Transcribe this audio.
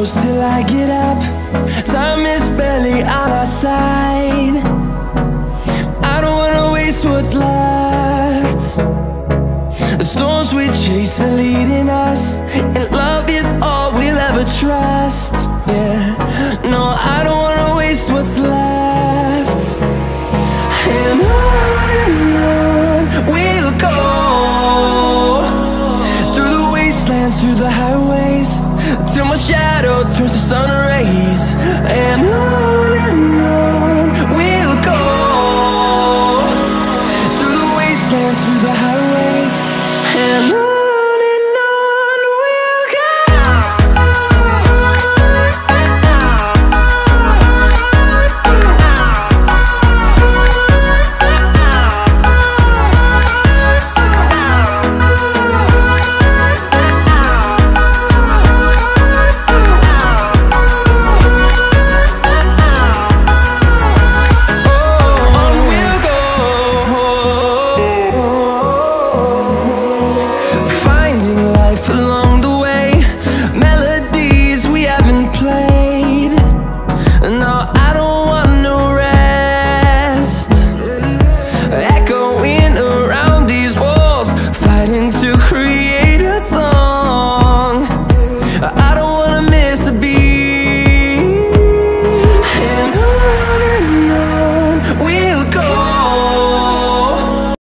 close till I get up. Time is barely on our side. I don't wanna waste what's left. The storms we chase are leading us, and love is all we'll ever trust.